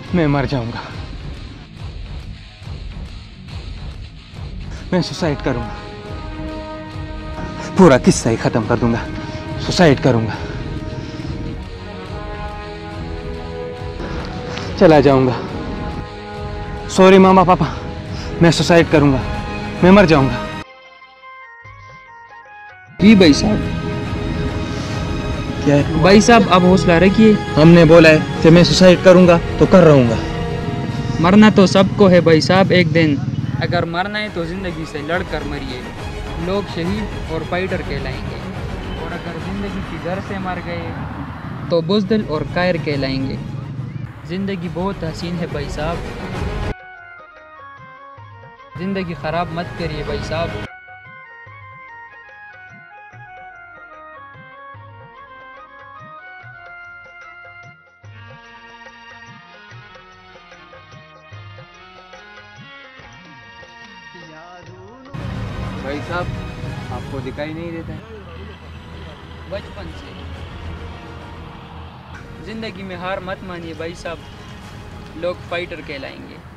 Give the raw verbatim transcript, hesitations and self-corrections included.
मैं मर जाऊंगा, मैं सुसाइड करूंगा, पूरा किस्सा ही खत्म कर दूंगा, सुसाइड करूंगा, चला जाऊंगा। सॉरी मामा पापा, मैं सुसाइड करूंगा, मैं मर जाऊंगा। जी भाई साहब। क्या है भाई साहब आप हौसला रखिए, हमने बोला है कि मैं सुसाइड करूंगा तो कर रहूंगा। मरना तो सबको है भाई साहब एक दिन, अगर मरना है तो ज़िंदगी से लड़ कर मरिए। लोग शहीद और फाइटर कहलाएंगे, और अगर ज़िंदगी की डर से मर गए तो बुज़दिल और कायर कहलाएंगे। ज़िंदगी बहुत हसीन है भाई साहब, ज़िंदगी ख़राब मत करिए भाई साहब। भाई साहब आपको दिखाई नहीं देता है? बचपन से ज़िंदगी में हार मत मानिए भाई साहब, लोग फाइटर कहलाएंगे।